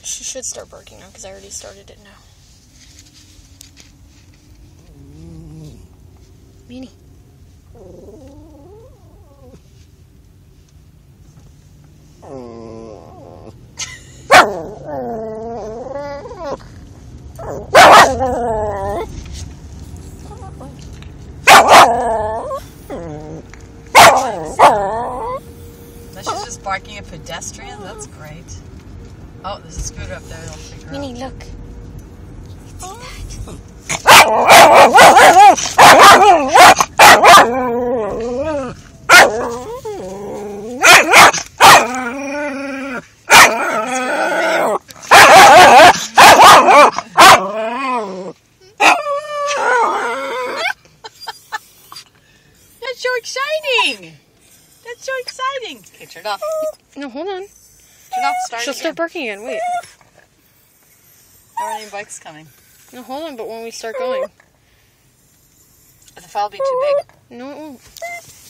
She should start barking now because I already started it now. Minnie. She's just barking at pedestrians. That's great. Oh, there's a scooter up there. It'll figure out. Minnie, look. That's so exciting! That's so exciting! Okay, turn it off. No, hold on. Turn it off. Start She'll again. start barking again. Wait. How many bikes coming? No, hold on. But when we start going. The file will be too big. No, it won't.